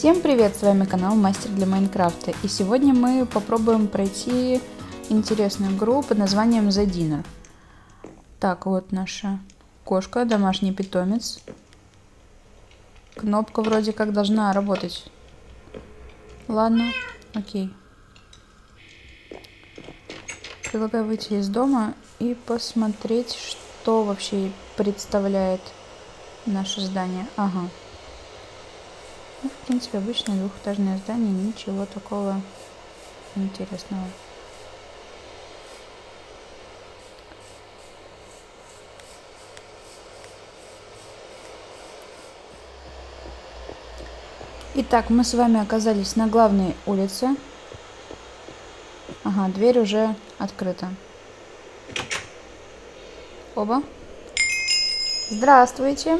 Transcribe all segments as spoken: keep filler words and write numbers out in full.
Всем привет, с вами канал Мастер для Майнкрафта, и сегодня мы попробуем пройти интересную игру под названием The Dinner. Так, вот наша кошка, домашний питомец. Кнопка вроде как должна работать. Ладно, окей. Предлагаю выйти из дома и посмотреть, что вообще представляет наше здание. Ага. Ну, в принципе, обычное двухэтажное здание, ничего такого интересного. Итак, мы с вами оказались на главной улице. Ага, дверь уже открыта. Оба. Здравствуйте.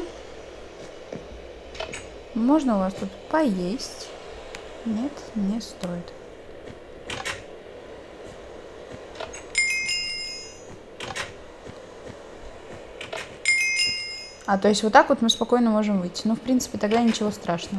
Можно у вас тут поесть? Нет, не стоит. А, то есть вот так вот мы спокойно можем выйти. Ну, в принципе, тогда ничего страшного.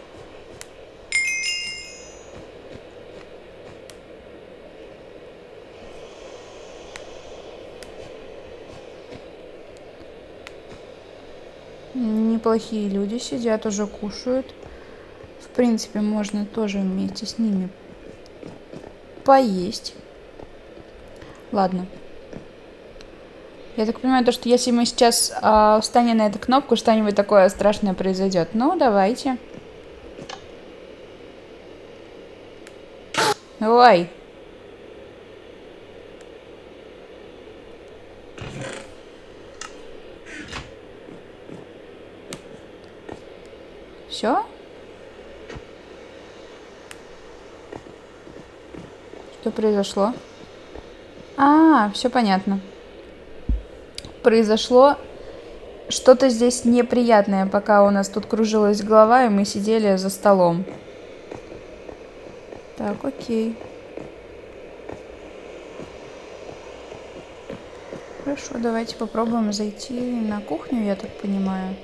Неплохие люди сидят, уже кушают. В принципе, можно тоже вместе с ними поесть. Ладно. Я так понимаю, то, что если мы сейчас э, встанем на эту кнопку, что-нибудь такое страшное произойдет. Ну, давайте. Ой. Все? Что произошло? А, все понятно. Произошло что-то здесь неприятное, пока у нас тут кружилась голова, и мы сидели за столом. Так, окей. Хорошо, давайте попробуем зайти на кухню, я так понимаю.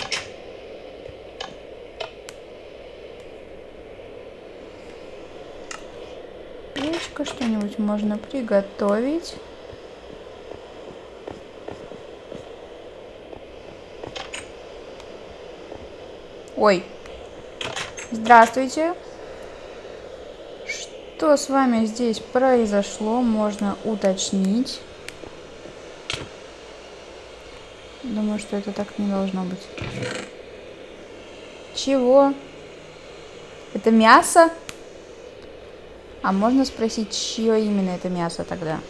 Печка, что-нибудь можно приготовить. Ой, здравствуйте. Что с вами здесь произошло, можно уточнить. Думаю, что это так не должно быть. Чего? Это мясо? А можно спросить, чье именно это мясо тогда?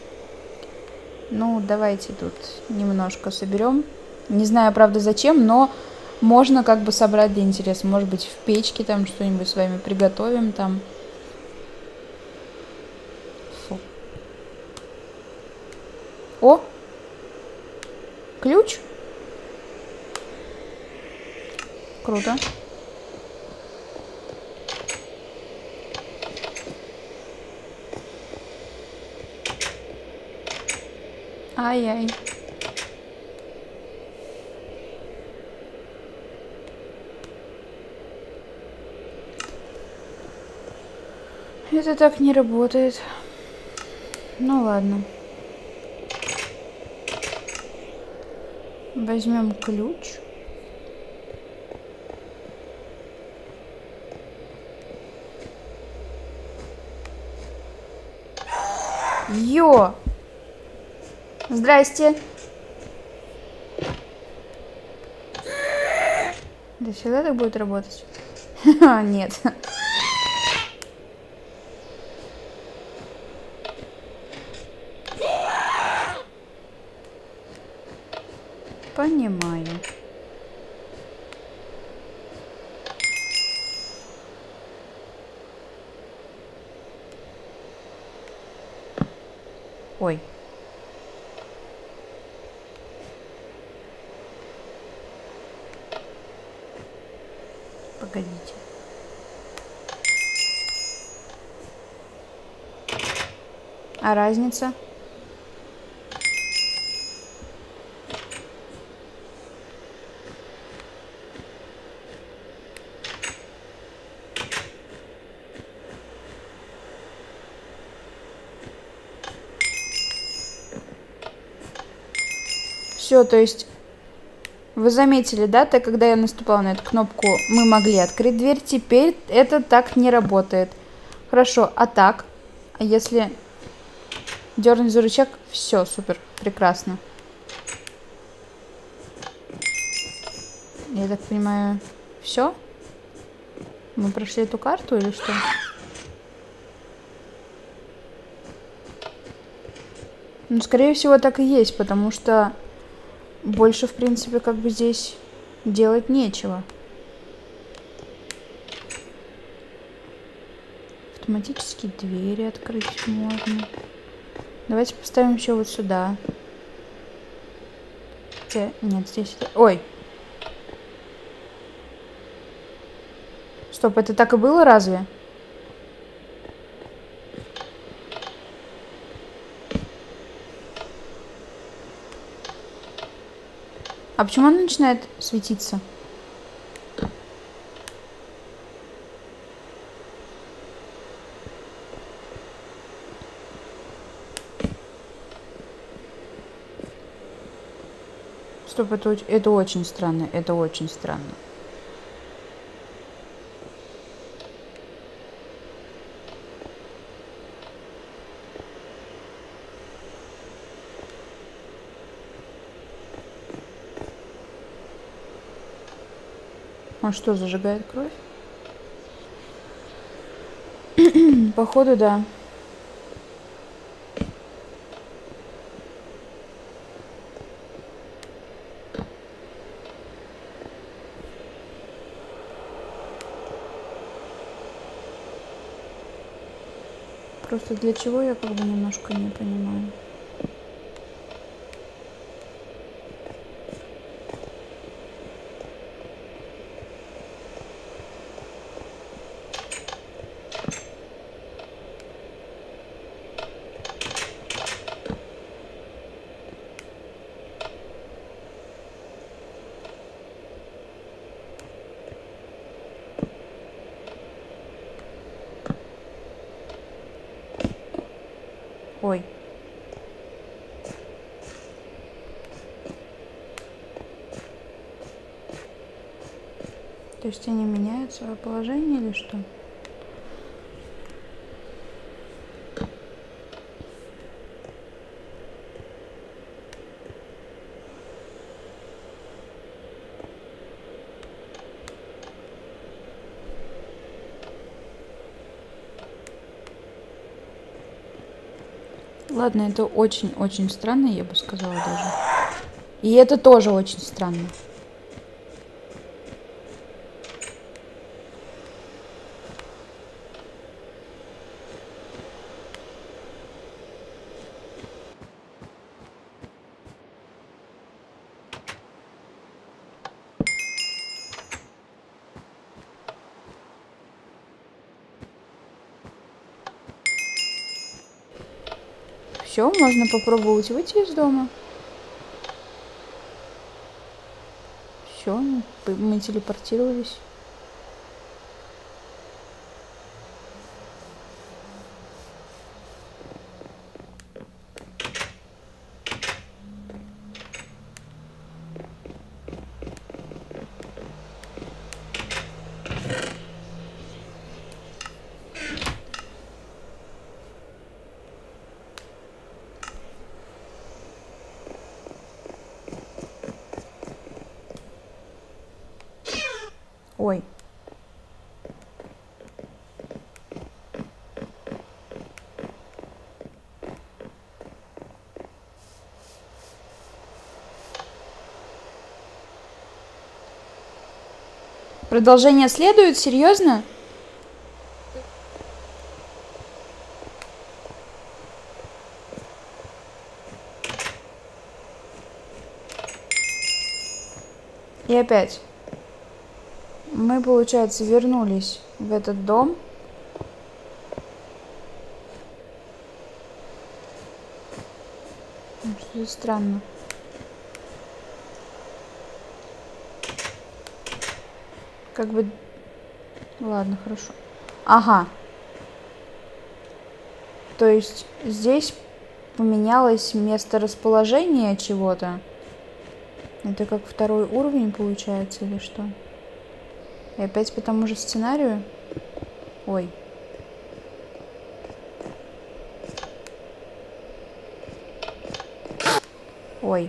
Ну, давайте тут немножко соберем. Не знаю, правда, зачем, но можно как бы собрать для интереса. Может быть, в печке там что-нибудь с вами приготовим там. Фу. О! Ключ? Круто. Ай-яй. Это так не работает. Ну ладно. Возьмем ключ. Йо! Здрасте. Да всегда так будет работать? Нет. Понимаю. Ой. Погодите. А разница? Все, то есть вы заметили, да, так когда я наступала на эту кнопку, мы могли открыть дверь. Теперь это так не работает. Хорошо, а так? А если дернуть за рычаг? Все, супер, прекрасно. Я так понимаю, все? Мы прошли эту карту или что? Ну, скорее всего, так и есть, потому что больше, в принципе, как бы здесь делать нечего. Автоматические двери открыть можно. Давайте поставим еще вот сюда. Хотя, нет, здесь... Ой! Стоп, это так и было, разве? А почему она начинает светиться? Стоп, это, это очень странно, это очень странно. Он что, зажигает кровь? Походу, да. Просто для чего я как бы немножко не понимаю. Ой. То есть они меняют свое положение или что? Ладно, это очень-очень странно, я бы сказала даже. И это тоже очень странно. Все, можно попробовать выйти из дома. Все, мы телепортировались. Ой. Продолжение следует? Серьезно? И опять. Мы, получается, вернулись в этот дом. Что-то странно. Как бы... Ладно, хорошо. Ага. То есть здесь поменялось место расположения чего-то. Это как второй уровень получается или что? И опять по тому же сценарию? Ой. Ой.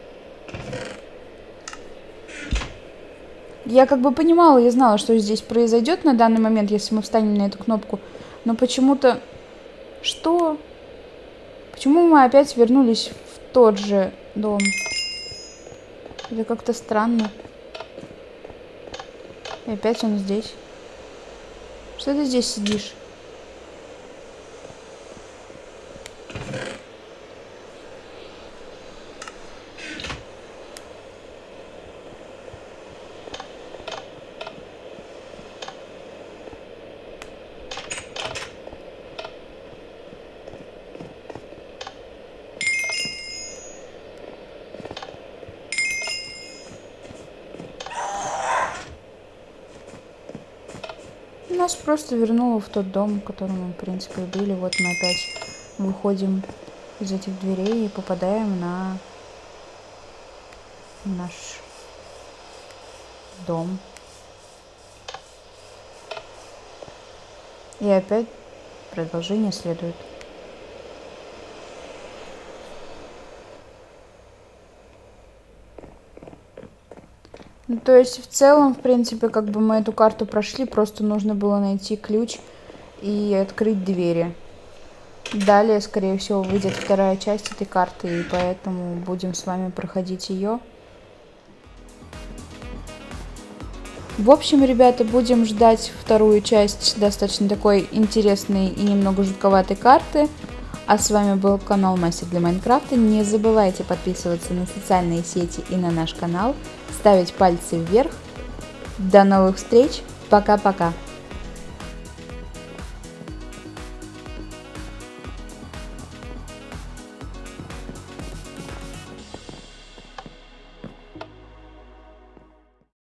Я как бы понимала, я знала, что здесь произойдет на данный момент, если мы встанем на эту кнопку. Но почему-то... Что? Почему мы опять вернулись в тот же дом? Это как-то странно. И опять он здесь. Что ты здесь сидишь? Нас просто вернуло в тот дом, в котором мы, в принципе, были. Вот мы опять выходим из этих дверей и попадаем на наш дом. И опять продолжение следует. Ну, то есть, в целом, в принципе, как бы мы эту карту прошли, просто нужно было найти ключ и открыть двери. Далее, скорее всего, выйдет вторая часть этой карты, и поэтому будем с вами проходить ее. В общем, ребята, будем ждать вторую часть достаточно такой интересной и немного жутковатой карты. А с вами был канал Мастер для Майнкрафта. Не забывайте подписываться на социальные сети и на наш канал, ставить пальцы вверх. До новых встреч. Пока-пока.